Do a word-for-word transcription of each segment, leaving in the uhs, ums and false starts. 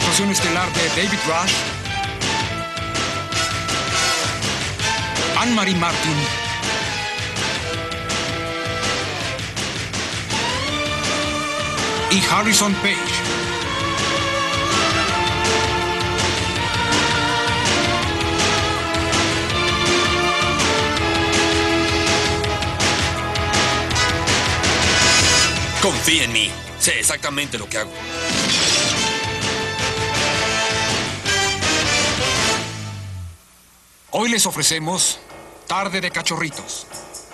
actuación estelar de David Rush, Anne-Marie Martin, y Harrison Page. Confía en mí. Sé exactamente lo que hago. Hoy les ofrecemos Tarde de Cachorritos.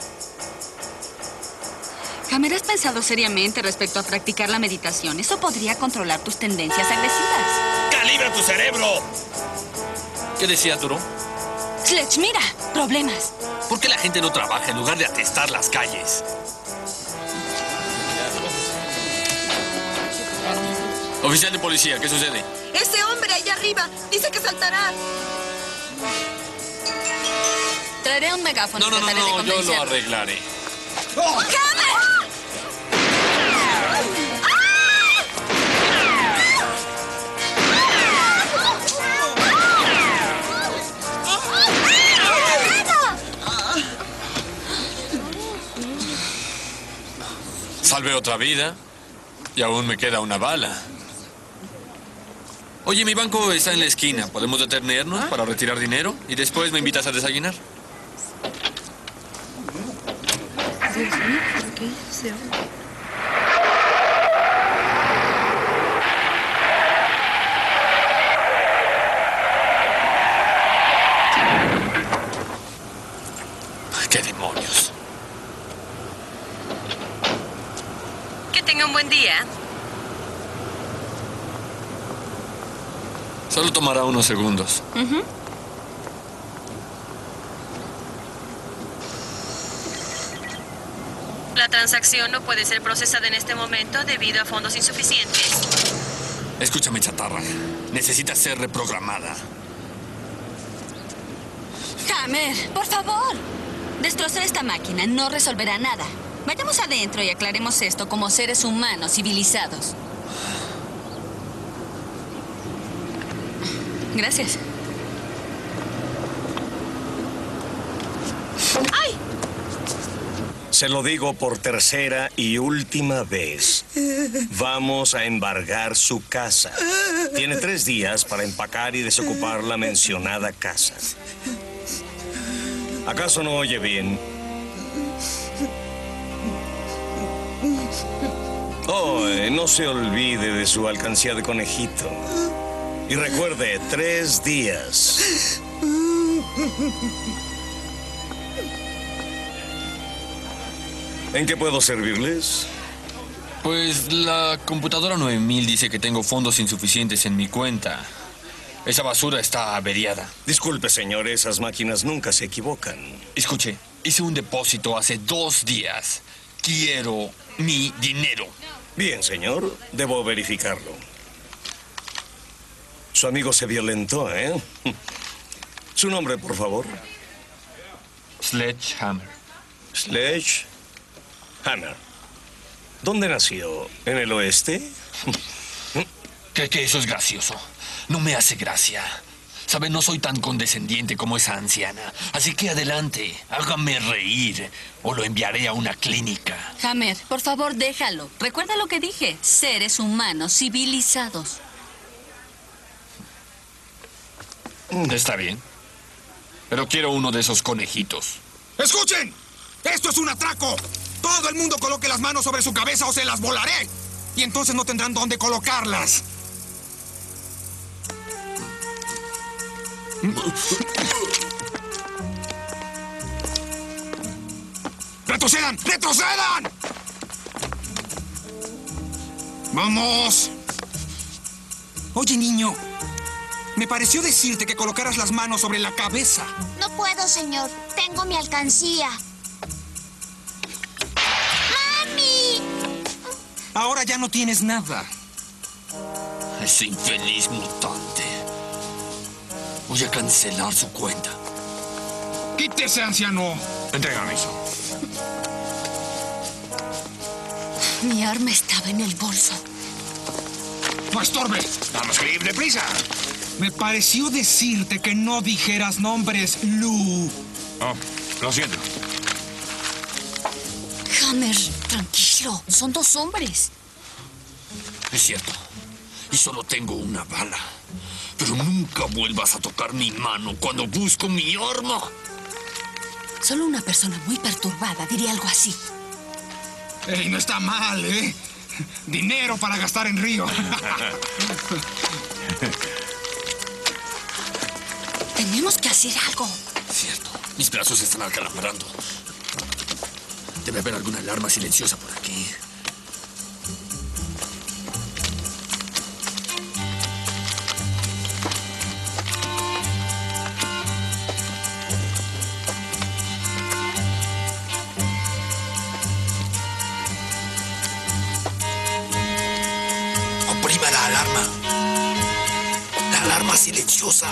Hammer, ¿has pensado seriamente respecto a practicar la meditación? Eso podría controlar tus tendencias agresivas. ¡Calibra tu cerebro! ¿Qué decía Duro? Sledge, mira, problemas. ¿Por qué la gente no trabaja en lugar de atestar las calles? Oficial de policía, ¿qué sucede? Ese hombre allá arriba dice que saltará. Traeré un megáfono. No, no, no, no, yo lo arreglaré. ¡Oh! Salvé otra vida y aún me queda una bala. Oye, mi banco está en la esquina. ¿Podemos detenernos para retirar dinero? Y después me invitas a desayunar. ¡Qué demonios! Que tenga un buen día. Solo tomará unos segundos. Uh-huh. La transacción no puede ser procesada en este momento debido a fondos insuficientes. Escúchame, chatarra. Necesita ser reprogramada. Hammer, por favor. Destrozar esta máquina no resolverá nada. Vayamos adentro y aclaremos esto como seres humanos civilizados. Gracias. ¡Ay! Se lo digo por tercera y última vez. Vamos a embargar su casa. Tiene tres días para empacar y desocupar la mencionada casa. ¿Acaso no oye bien? Oh, eh, no se olvide de su alcancía de conejito. Y recuerde, tres días. ¿En qué puedo servirles? Pues la computadora nueve mil dice que tengo fondos insuficientes en mi cuenta. Esa basura está averiada. Disculpe, señor, esas máquinas nunca se equivocan. Escuche, hice un depósito hace dos días. Quiero mi dinero. Bien, señor, debo verificarlo. Su amigo se violentó, ¿eh? Su nombre, por favor. Sledgehammer. Sledgehammer. ¿Dónde nació? ¿En el oeste? ¿Cree que eso es gracioso? No me hace gracia. Sabe, no soy tan condescendiente como esa anciana. Así que adelante, hágame reír o lo enviaré a una clínica. Hammer, por favor, déjalo. Recuerda lo que dije. Seres humanos civilizados. Está bien. Pero quiero uno de esos conejitos. ¡Escuchen! ¡Esto es un atraco! Todo el mundo coloque las manos sobre su cabeza o se las volaré. Y entonces no tendrán dónde colocarlas. ¡Retrocedan! ¡Retrocedan! ¡Vamos! Oye, niño. Me pareció decirte que colocaras las manos sobre la cabeza. No puedo, señor. Tengo mi alcancía. ¡Mami! Ahora ya no tienes nada. Ese infeliz mutante. Voy a cancelar su cuenta. ¡Quítese, anciano! Entrégame eso. Mi arma estaba en el bolso. ¡No estorbe! Vamos, Cliff, deprisa. Me pareció decirte que no dijeras nombres, Lou. Oh, lo siento. Hammer, tranquilo. Son dos hombres. Es cierto. Y solo tengo una bala. Pero nunca vuelvas a tocar mi mano cuando busco mi arma. Solo una persona muy perturbada diría algo así. Ey, no está mal, ¿eh? Dinero para gastar en Río. Tenemos que hacer algo. Cierto. Mis brazos se están acalambrando. Debe haber alguna alarma silenciosa por aquí. Oprima la alarma. La alarma silenciosa.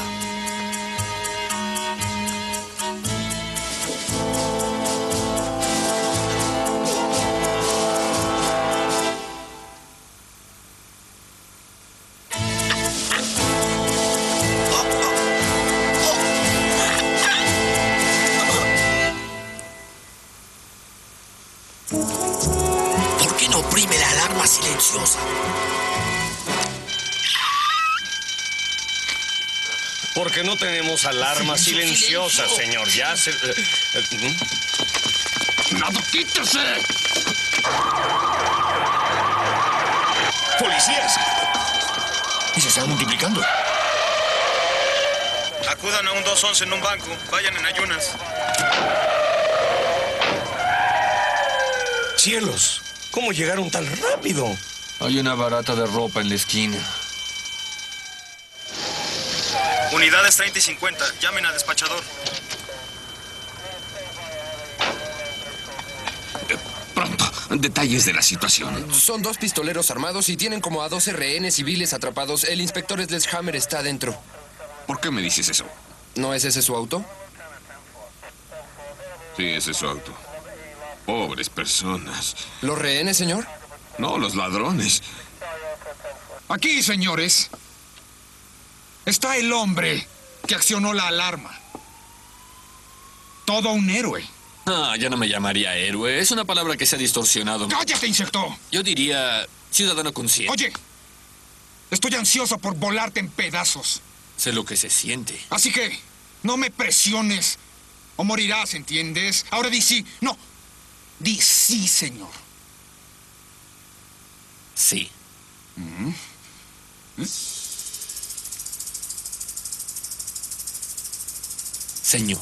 ¿Por qué no oprime la alarma silenciosa? Porque no tenemos alarma silenciosa, señor. Ya se... eh, eh, ¡Nada, quítese! ¡Policías! Y se están multiplicando. Acudan a un dos once en un banco. Vayan en ayunas. ¡Cielos! ¿Cómo llegaron tan rápido? Hay una barata de ropa en la esquina. Unidades treinta y cincuenta. Llamen al despachador. Pronto, detalles de la situación. Son dos pistoleros armados y tienen como a doce rehenes civiles atrapados. El inspector Sledgehammer está adentro. ¿Por qué me dices eso? ¿No es ese su auto? Sí, ese es su auto. Pobres personas. ¿Los rehenes, señor? No, los ladrones. Aquí, señores, está el hombre que accionó la alarma. Todo un héroe. Ah, ya no me llamaría héroe. Es una palabra que se ha distorsionado. ¡Cállate, insecto! Yo diría ciudadano consciente. Oye, estoy ansioso por volarte en pedazos. Sé lo que se siente. Así que, no me presiones o morirás, ¿entiendes? Ahora di sí. No, di sí, señor. Sí. Señor.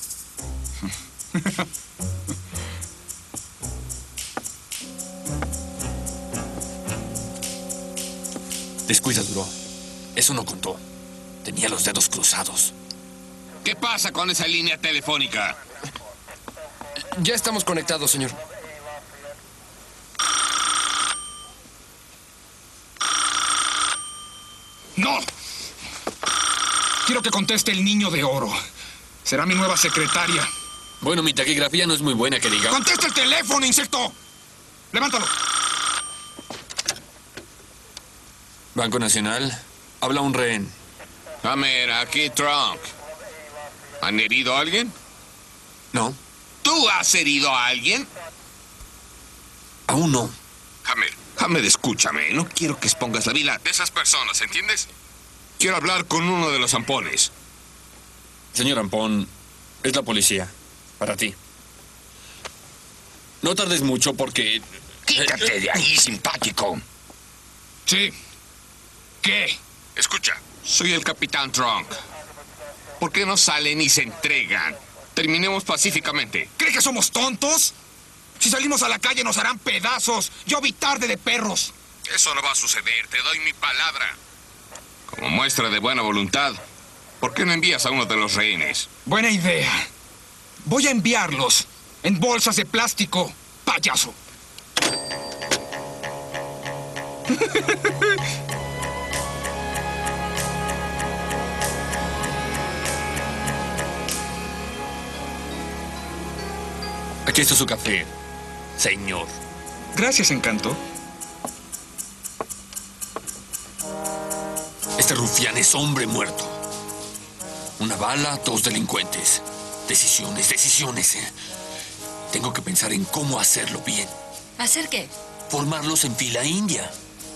Descuida, Duro. Eso no contó. Tenía los dedos cruzados. ¿Qué pasa con esa línea telefónica? Ya estamos conectados, señor. ¡No! Quiero que conteste el niño de oro. Será mi nueva secretaria. Bueno, mi taquigrafía no es muy buena, que diga. ¡Contesta el teléfono, insecto! ¡Levántalo! Banco Nacional. Habla un rehén. Hammer, aquí Trunk. ¿Han herido a alguien? No, ¿Tú has herido a alguien? aún no. Hammer, Hammer, escúchame. No quiero que expongas la vida de esas personas, ¿entiendes? Quiero hablar con uno de los zampones. Señor Ampón, es la policía. Para ti. No tardes mucho porque... Quítate de ahí, simpático. Sí. ¿Qué? Escucha, soy el capitán Trunk. ¿Por qué no salen y se entregan? Terminemos pacíficamente. ¿Cree que somos tontos? Si salimos a la calle nos harán pedazos. Yo vi tarde de perros. Eso no va a suceder, te doy mi palabra. Como muestra de buena voluntad, ¿por qué no envías a uno de los rehenes? Buena idea. Voy a enviarlos en bolsas de plástico, payaso. Aquí está su café, señor. Gracias, Encanto. rufianes hombre muerto. Una bala, dos delincuentes. Decisiones, decisiones. ¿eh? Tengo que pensar en cómo hacerlo bien. ¿Hacer qué? Formarlos en fila india.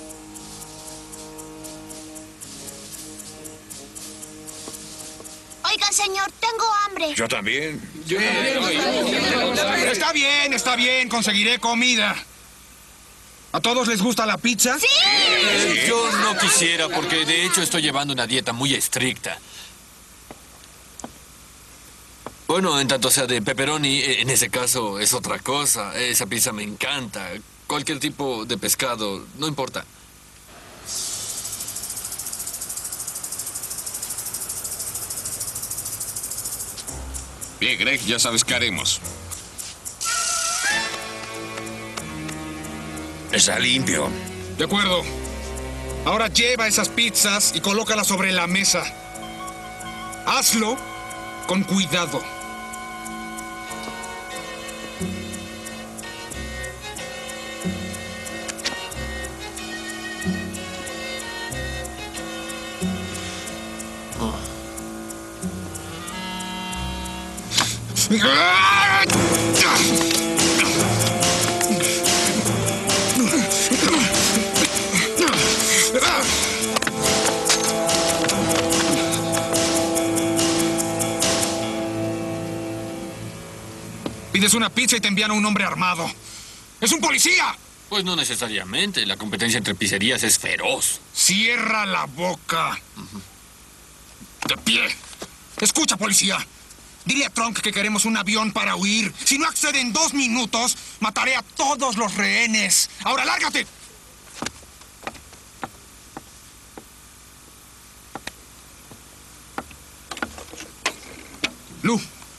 Oiga, señor, tengo hambre. Yo también. Está bien, está bien. Conseguiré comida. ¿A todos les gusta la pizza? ¡Sí! Eh, yo no quisiera, porque de hecho estoy llevando una dieta muy estricta. Bueno, en tanto sea de pepperoni, en ese caso es otra cosa. Esa pizza me encanta. Cualquier tipo de pescado, no importa. Bien, Greg, ya sabes qué haremos. Está limpio. De acuerdo. Ahora lleva esas pizzas y colócalas sobre la mesa. Hazlo con cuidado. Pides una pizza y te envían a un hombre armado. ¡Es un policía! Pues no necesariamente. La competencia entre pizzerías es feroz. Cierra la boca. De pie. Escucha, policía. Dile a Trunk que queremos un avión para huir. Si no accede en dos minutos, mataré a todos los rehenes. ¡Ahora, lárgate! Lu.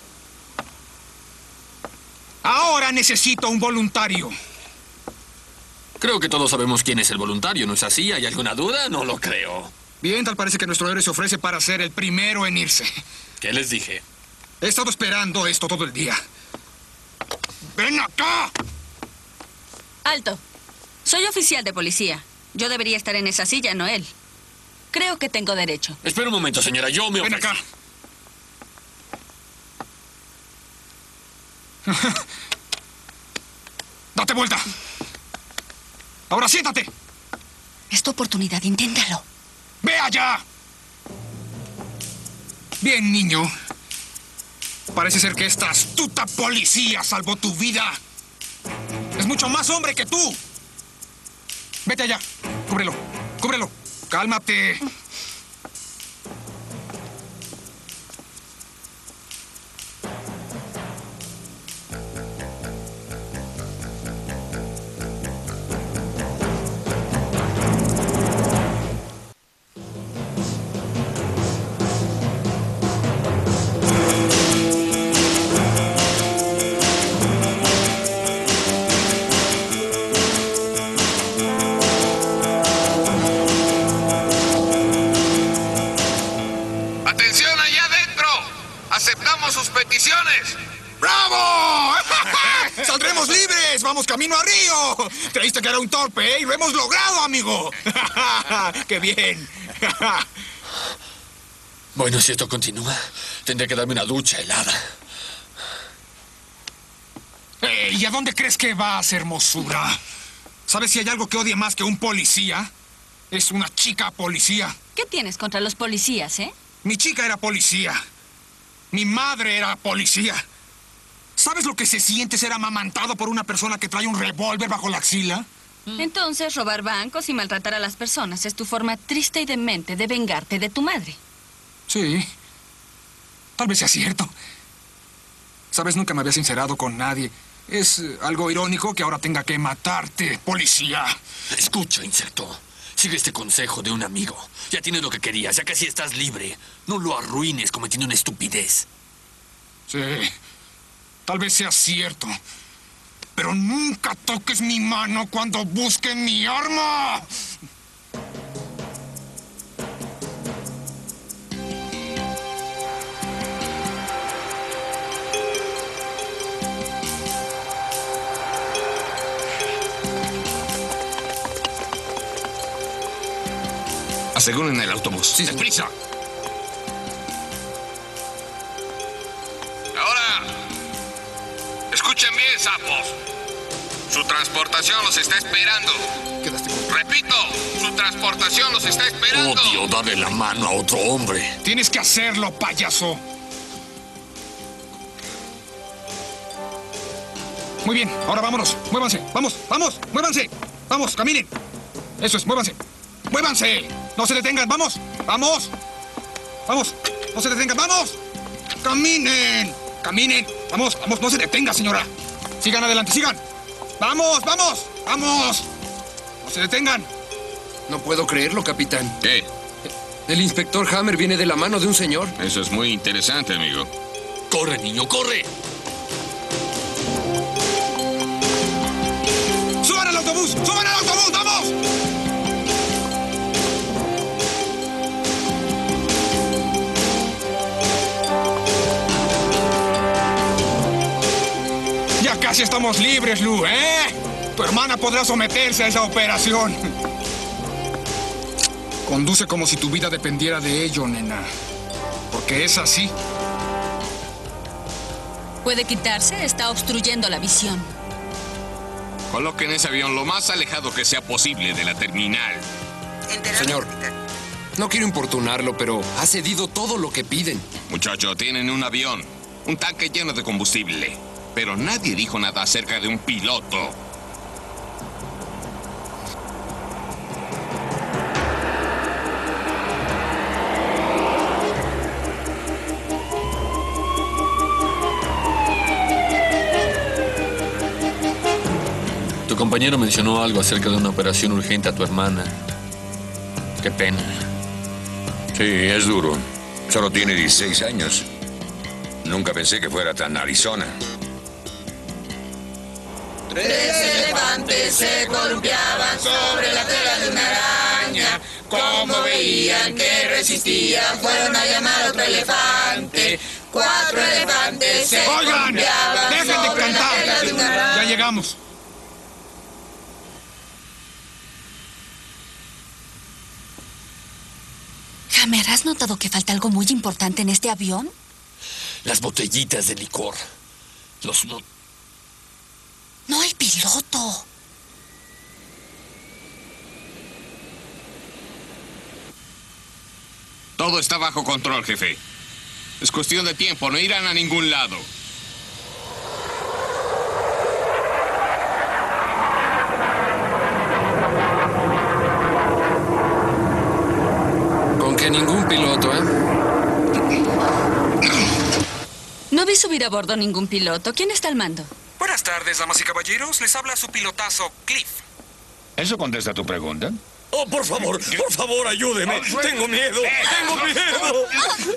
Ahora necesito un voluntario. Creo que todos sabemos quién es el voluntario, ¿no es así? ¿Hay alguna duda? No lo creo. Bien, tal parece que nuestro héroe se ofrece para ser el primero en irse. ¿Qué les dije? He estado esperando esto todo el día. ¡Ven acá! Alto. Soy oficial de policía. Yo debería estar en esa silla, no él. Creo que tengo derecho. Espera un momento, señora. Yo me Ven ofrecí. acá. Date vuelta. Ahora siéntate. Es tu oportunidad, inténtalo. ¡Ve allá! Bien, niño. Parece ser que esta astuta policía salvó tu vida. Es mucho más hombre que tú. Vete allá. Cúbrelo. Cúbrelo. Cálmate. ¡Atención allá adentro! ¡Aceptamos sus peticiones! ¡Bravo! ¡Saldremos libres! ¡Vamos camino a Río! Creíste que era un torpe, ¿eh? Y lo hemos logrado, amigo. ¡Qué bien! Bueno, si esto continúa, tendré que darme una ducha helada. Eh, ¿Y a dónde crees que vas, hermosura? ¿Sabes si hay algo que odie más que un policía? Es una chica policía. ¿Qué tienes contra los policías, eh? Mi chica era policía. Mi madre era policía. ¿Sabes lo que se siente ser amamantado por una persona que trae un revólver bajo la axila? Entonces, robar bancos y maltratar a las personas es tu forma triste y demente de vengarte de tu madre. Sí. Tal vez sea cierto. Sabes, nunca me había sincerado con nadie. Es eh, algo irónico que ahora tenga que matarte, policía. Escucha, insecto. Sigue este consejo de un amigo. Ya tienes lo que querías, ya casi estás libre. No lo arruines cometiendo una estupidez. Sí. Tal vez sea cierto. Pero nunca toques mi mano cuando busque mi arma. Aseguren el autobús. Sí, ¡Deprisa! Ahora, escuchen bien, sapos. Su transportación los está esperando. Repito, su transportación los está esperando. Odio darle la mano a otro hombre. Tienes que hacerlo, payaso. Muy bien, ahora vámonos. Muévanse, vamos, vamos, muévanse. Vamos, caminen. Eso es, muévanse. Muévanse. No se detengan, vamos, vamos. Vamos, no se detengan, vamos. Caminen, caminen. Vamos, vamos, no se detenga, señora. Sigan adelante, sigan. Vamos, vamos, vamos. No se detengan. No puedo creerlo, capitán. ¿Qué? El inspector Hammer viene de la mano de un señor. Eso es muy interesante, amigo. ¡Corre, niño, corre! ¡Suban al autobús! ¡Suban al autobús! ¡Vamos! Ya casi estamos libres, Lou, ¿eh? Tu hermana podrá someterse a esa operación. Conduce como si tu vida dependiera de ello, nena. Porque es así. ¿Puede quitarse? Está obstruyendo la visión. Coloquen ese avión lo más alejado que sea posible de la terminal. Señor, no quiero importunarlo, pero ha cedido todo lo que piden. Muchacho, tienen un avión, un tanque lleno de combustible. Pero nadie dijo nada acerca de un piloto. Tu compañero mencionó algo acerca de una operación urgente a tu hermana. Qué pena. Sí, es duro. Solo tiene dieciséis años. Nunca pensé que fuera tan Arizona. Tres elefantes se columpiaban sobre la tela de una araña. Como veían que resistía, fueron a llamar a otro elefante. Cuatro elefantes se Oigan, columpiaban dejen de sobre la tela de una cantar. araña. Ya llegamos. Hammer, ¿has notado que falta algo muy importante en este avión? Las botellitas de licor. Los... No, No hay piloto. Todo está bajo control, jefe. Es cuestión de tiempo, no irán a ningún lado. Con que ningún piloto, ¿eh? No vi subir a bordo ningún piloto. ¿Quién está al mando? Buenas tardes, damas y caballeros. Les habla su pilotazo, Cliff. ¿Eso contesta tu pregunta? Oh, por favor, por favor, ayúdeme. Tengo miedo, tengo miedo.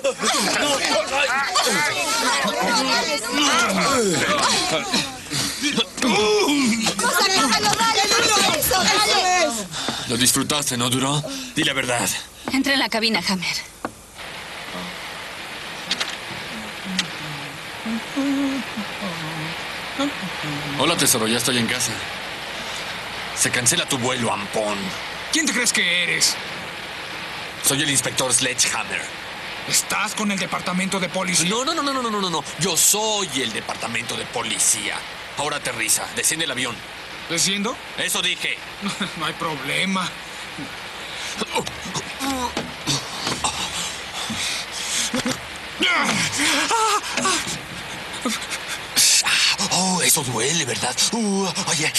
¡Sácalo, dale, dale eso, dale! ¿Lo disfrutaste, no, Duro? Di la verdad. Entra en la cabina, Hammer. Hola, tesoro, ya estoy en casa. Se cancela tu vuelo, Ampón. ¿Quién te crees que eres? Soy el inspector Sledgehammer. ¿Estás con el departamento de policía? No, no, no, no, no, no, no, no. Yo soy el departamento de policía. Ahora aterriza, desciende el avión. ¿Desciendo? Eso dije. No hay problema. Oh, eso duele, ¿verdad? Uh, oye.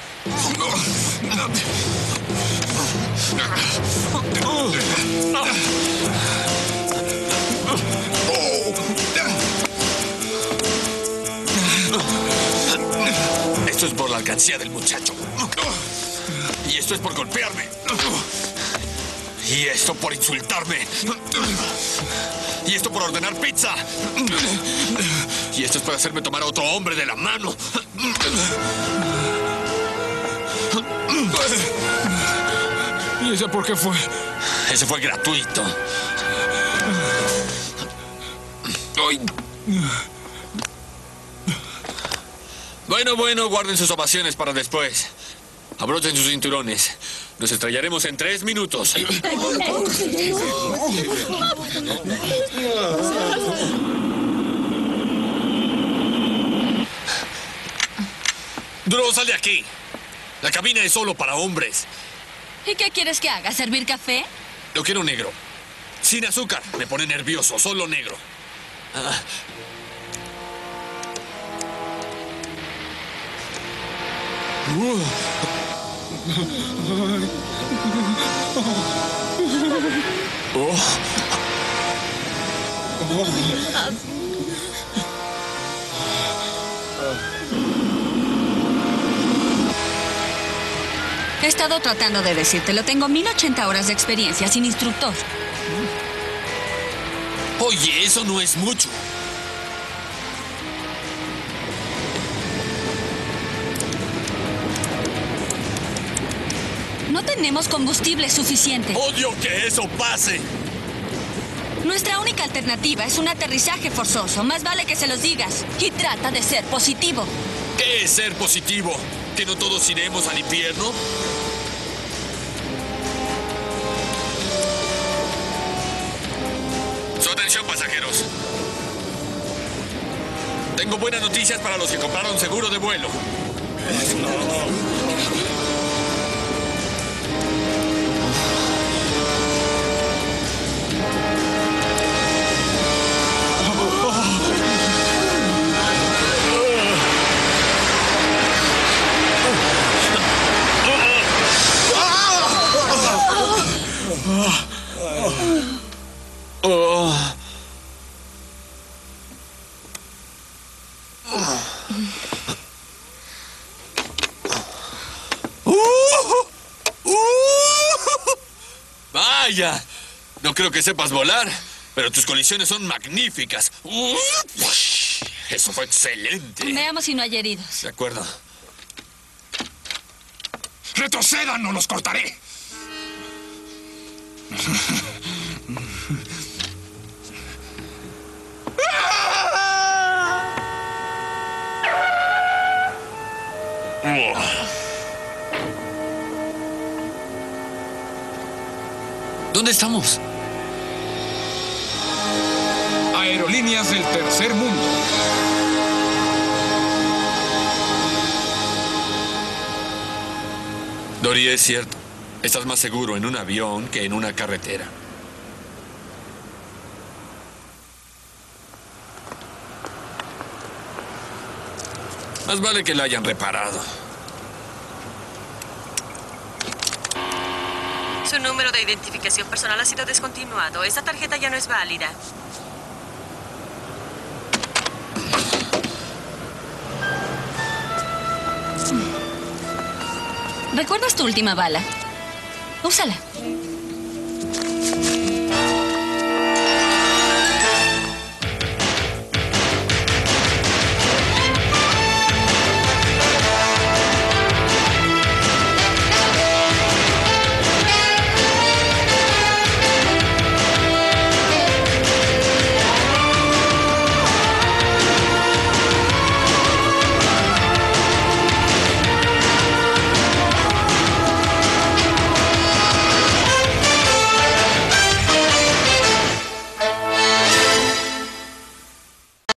Esto es por la alcancía del muchacho. Y esto es por golpearme. Y esto por insultarme. Y esto por ordenar pizza. Y esto es por hacerme tomar a otro hombre de la mano. ¿Y ese por qué fue? Ese fue gratuito. Ay. Bueno, bueno, guarden sus ovaciones para después. Abrochen sus cinturones. Nos estrellaremos en tres minutos. Duro, sal de aquí. La cabina es solo para hombres. ¿Y qué quieres que haga? ¿Servir café? Lo quiero negro. Sin azúcar. Me pone nervioso. Solo negro. Ah. Uh. Oh. He estado tratando de decírtelo. Tengo mil ochenta horas de experiencia sin instructor. Oye, eso no es mucho. No tenemos combustible suficiente. Odio que eso pase. Nuestra única alternativa es un aterrizaje forzoso. Más vale que se los digas. Y trata de ser positivo. ¿Qué es ser positivo? ¿Que no todos iremos al infierno? Su atención, pasajeros. Tengo buenas noticias para los que compraron seguro de vuelo. Vaya, no creo que sepas volar, pero tus colisiones son magníficas. Eso fue excelente. Veamos si no hay heridos. De acuerdo. ¡Retrocedan o los cortaré! ¿Dónde estamos? Aerolíneas del tercer mundo. Dory, es cierto. Estás más seguro en un avión que en una carretera. Más vale que la hayan reparado. Su número de identificación personal ha sido descontinuado. Esta tarjeta ya no es válida. ¿Recuerdas tu última bala? Úsala.